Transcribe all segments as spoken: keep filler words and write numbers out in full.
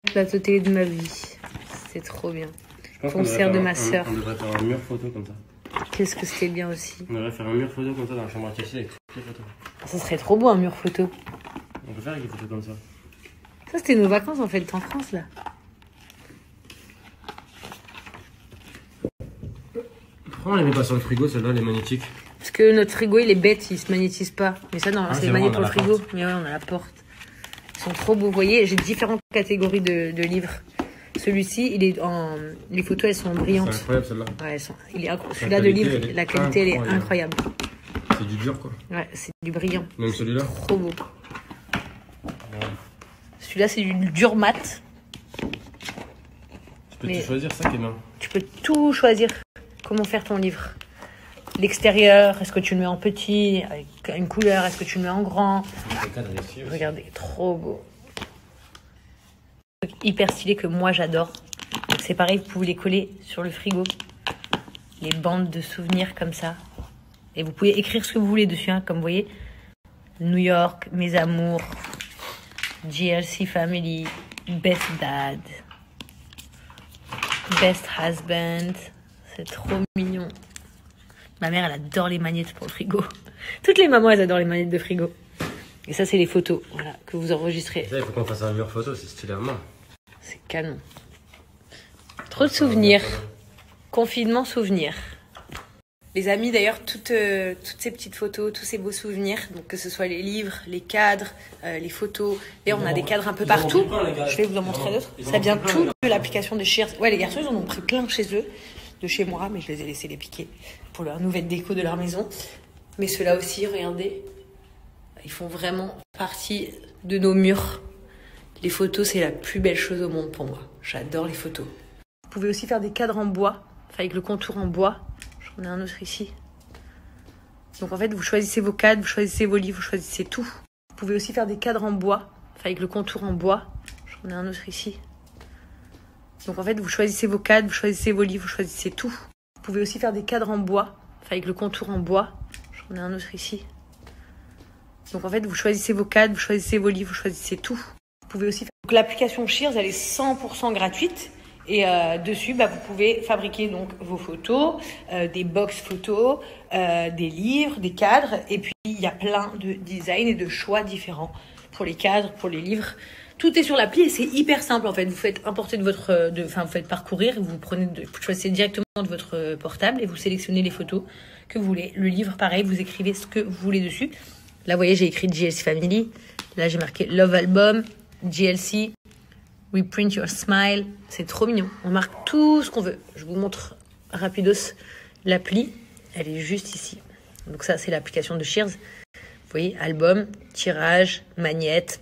Plateau télé de ma vie. C'est trop bien. Concert de ma sœur. On devrait faire un mur photo comme ça. Qu'est-ce que c'était bien aussi. On devrait faire un mur photo comme ça dans la chambre à Chelsea avec toutes les photos. Ça serait trop beau un mur photo. On peut faire avec des photos comme ça. Ça c'était nos vacances en fait en France là. Pourquoi on les met pas sur le frigo, celle-là, elle est magnétique? Parce que notre frigo il est bête, il se magnétise pas. Mais ça non, ah, c'est magnétique pour le frigo. Porte. Mais ouais, on a la porte. Ils sont trop beaux, vous voyez, j'ai différentes catégories de, de livres. Celui-ci, il est en... les photos elles sont brillantes. C'est incroyable celle-là. Ouais, elles sont... il est incroyable. Celui-là de livre, est la qualité incroyable. Elle est incroyable. C'est du dur quoi. Ouais, c'est du brillant. Même celui-là. Trop beau. Ouais. Celui-là c'est du dur mat. Tu peux Mais tout choisir, ça qui est bien. Tu peux tout choisir. Comment faire ton livre. L'extérieur, est-ce que tu le mets en petit, avec une couleur, est-ce que tu le mets en grand. Regardez, trop beau. Hyper stylé que moi j'adore. C'est pareil, vous pouvez les coller sur le frigo. Les bandes de souvenirs comme ça. Et vous pouvez écrire ce que vous voulez dessus, hein, comme vous voyez. New York, mes amours, G L C Family, Best Dad, Best Husband. C'est trop mignon. Ma mère, elle adore les magnettes pour le frigo. Toutes les mamans, elles adorent les magnettes de frigo. Et ça, c'est les photos, voilà, que vous enregistrez. Ça, il faut qu'on fasse un mur photo, c'est stylé à main. C'est canon. Trop de souvenirs. Confinement, souvenirs. Les amis, d'ailleurs, toutes, euh, toutes ces petites photos, tous ces beaux souvenirs, donc que ce soit les livres, les cadres, euh, les photos. D'ailleurs, on a des cadres un peu partout. Je vais vous en montrer d'autres. Ça vient tout de l'application de Shears. Ouais, les garçons, ils en ont pris plein chez eux, de chez moi, mais je les ai laissés les piquer pour leur nouvelle déco de leur maison. Mais ceux-là aussi, regardez, ils font vraiment partie de nos murs. Les photos, c'est la plus belle chose au monde pour moi. J'adore les photos. Vous pouvez aussi faire des cadres en bois, avec le contour en bois. J'en ai un autre ici. Donc en fait, vous choisissez vos cadres, vous choisissez vos livres, vous choisissez tout. Vous pouvez aussi faire des cadres en bois, avec le contour en bois. J'en ai un autre ici. Donc en fait, vous choisissez vos cadres, vous choisissez vos livres, vous choisissez tout. Vous pouvez aussi faire des cadres en bois, avec le contour en bois. J'en ai un autre ici. Donc en fait, vous choisissez vos cadres, vous choisissez vos livres, vous choisissez tout. Vous pouvez aussi faire... Donc l'application Shears, elle est cent pour cent gratuite. Et euh, dessus, bah, vous pouvez fabriquer donc vos photos, euh, des box photos, euh, des livres, des cadres. Et puis, il y a plein de designs et de choix différents pour les cadres, pour les livres. Tout est sur l'appli et c'est hyper simple en fait. Vous faites importer de votre, de, enfin vous faites parcourir, vous prenez, de, vous choisissez directement de votre portable et vous sélectionnez les photos que vous voulez. Le livre, pareil, vous écrivez ce que vous voulez dessus. Là, vous voyez, j'ai écrit G L C Family. Là, j'ai marqué Love Album, G L C, Reprint Your Smile. C'est trop mignon. On marque tout ce qu'on veut. Je vous montre rapidos l'appli. Elle est juste ici. Donc ça, c'est l'application de Shears. Vous voyez, album, tirage, magnette,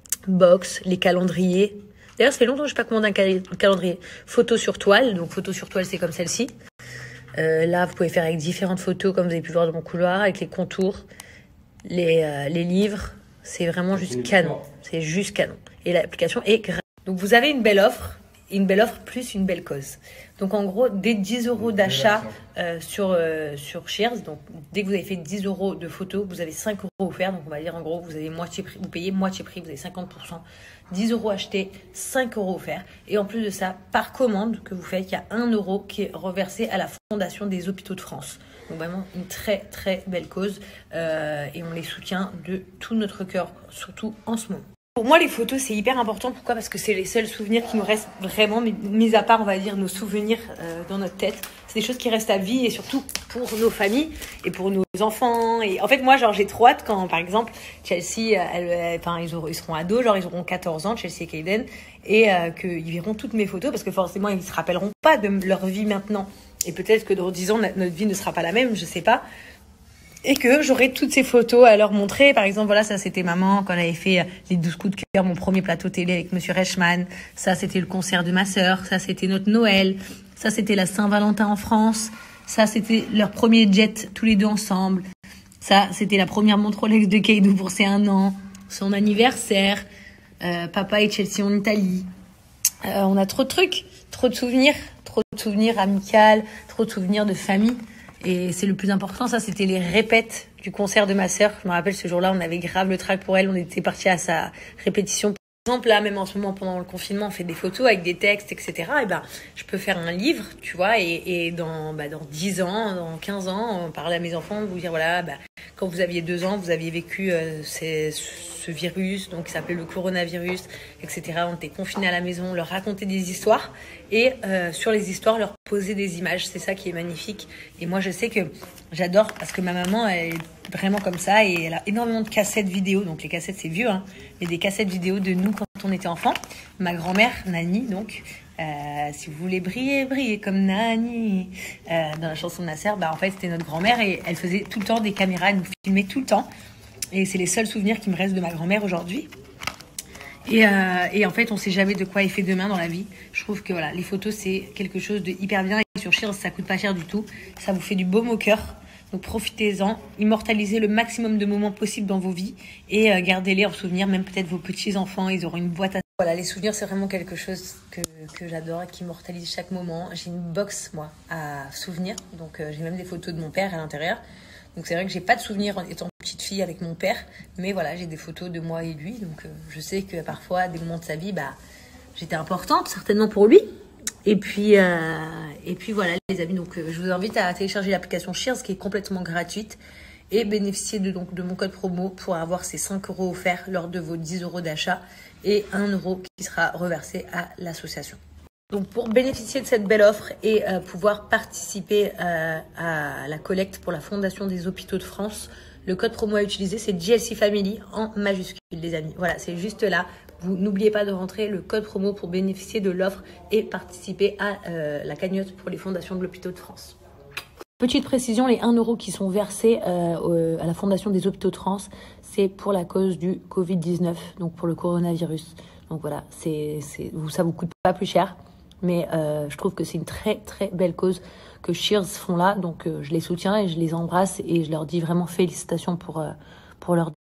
box, les calendriers. D'ailleurs, ça fait longtemps que je n'ai pas commandé un cal calendrier. Photos sur toile. Donc, photos sur toile, c'est comme celle-ci. Euh, là, vous pouvez faire avec différentes photos, comme vous avez pu voir dans mon couloir, avec les contours, les, euh, les livres. C'est vraiment juste canon. C'est juste canon. Et l'application est gratuite. Donc, vous avez une belle offre. Une belle offre plus une belle cause. Donc, en gros, dès dix euros d'achat euh, sur, euh, sur Shears, donc dès que vous avez fait dix euros de photos, vous avez cinq euros offerts. Donc, on va dire en gros, vous avez moitié prix, vous payez moitié prix, vous avez cinquante pour cent. dix euros achetés, cinq euros offerts. Et en plus de ça, par commande que vous faites, il y a un euro qui est reversé à la Fondation des Hôpitaux de France. Donc, vraiment une très, très belle cause. Euh, et on les soutient de tout notre cœur, surtout en ce moment. Pour moi, les photos, c'est hyper important. Pourquoi? Parce que c'est les seuls souvenirs qui nous restent vraiment, mis à part, on va dire, nos souvenirs euh, dans notre tête. C'est des choses qui restent à vie et surtout pour nos familles et pour nos enfants. Et en fait, moi, genre, j'ai trop hâte quand, par exemple, Chelsea, elle, elle, enfin, ils, auront, ils seront ados, genre, ils auront quatorze ans, Chelsea et Kaden, et euh, qu'ils verront toutes mes photos parce que forcément, ils se rappelleront pas de leur vie maintenant. Et peut-être que dans dix ans, notre vie ne sera pas la même, je sais pas. Et que j'aurai toutes ces photos à leur montrer. Par exemple, voilà, ça c'était maman quand elle avait fait les douze coups de cœur, mon premier plateau télé avec Monsieur Reichmann. Ça c'était le concert de ma sœur. Ça c'était notre Noël. Ça c'était la Saint-Valentin en France. Ça c'était leur premier jet tous les deux ensemble. Ça c'était la première montre Rolex de Keidou pour ses un an. Son anniversaire. Euh, papa et Chelsea en Italie. Euh, on a trop de trucs, trop de souvenirs, trop de souvenirs amicaux, trop de souvenirs de famille. Et c'est le plus important, ça, c'était les répètes du concert de ma sœur. Je me rappelle, ce jour-là, on avait grave le trac pour elle. On était partis à sa répétition exemple, là, même en ce moment, pendant le confinement, on fait des photos avec des textes, et cetera. Et ben, je peux faire un livre, tu vois, et, et dans, bah, dans dix ans, dans quinze ans, parler à mes enfants, vous dire, voilà, bah, quand vous aviez deux ans, vous aviez vécu euh, ces, ce virus, donc qui s'appelait le coronavirus, et cetera. On était confinés à la maison, leur raconter des histoires, et euh, sur les histoires, leur poser des images. C'est ça qui est magnifique. Et moi, je sais que j'adore, parce que ma maman, elle est vraiment comme ça, et elle a énormément de cassettes vidéo. Donc les cassettes, c'est vieux, hein, mais des cassettes vidéo de nous quand on était enfant. Ma grand-mère, Nani, donc, euh, si vous voulez briller, briller comme Nani, euh, dans la chanson de Nasser, bah en fait c'était notre grand-mère et elle faisait tout le temps des caméras, elle nous filmait tout le temps. Et c'est les seuls souvenirs qui me restent de ma grand-mère aujourd'hui. Et, euh, et en fait, on sait jamais de quoi est fait demain dans la vie. Je trouve que voilà, les photos c'est quelque chose de hyper bien. Et sur Shears, ça coûte pas cher du tout. Ça vous fait du baume au cœur. Donc profitez-en, immortalisez le maximum de moments possibles dans vos vies et euh, gardez-les en souvenir. Même peut-être vos petits-enfants, ils auront une boîte à... Voilà, les souvenirs, c'est vraiment quelque chose que, que j'adore et qui immortalise chaque moment. J'ai une box, moi, à souvenirs. Donc euh, j'ai même des photos de mon père à l'intérieur. Donc c'est vrai que j'ai pas de souvenirs en étant petite fille avec mon père. Mais voilà, j'ai des photos de moi et lui. Donc euh, je sais que parfois, à des moments de sa vie, bah, j'étais importante, certainement pour lui. Et puis, euh, et puis voilà les amis, donc euh, je vous invite à télécharger l'application Shears qui est complètement gratuite et bénéficier de, donc, de mon code promo pour avoir ces cinq euros offerts lors de vos dix euros d'achat et un euro qui sera reversé à l'association. Donc pour bénéficier de cette belle offre et euh, pouvoir participer euh, à la collecte pour la Fondation des Hôpitaux de France, le code promo à utiliser c'est J L C Family en majuscule les amis. Voilà, c'est juste là. Vous n'oubliez pas de rentrer le code promo pour bénéficier de l'offre et participer à euh, la cagnotte pour les fondations de l'Hôpitaux de France. Petite précision, les un euro qui sont versés euh, à la Fondation des Hôpitaux de France, c'est pour la cause du covid dix-neuf, donc pour le coronavirus. Donc voilà, c'est, c'est, ça ne vous coûte pas plus cher, mais euh, je trouve que c'est une très très belle cause que Shears font là. Donc euh, je les soutiens et je les embrasse et je leur dis vraiment félicitations pour, euh, pour leur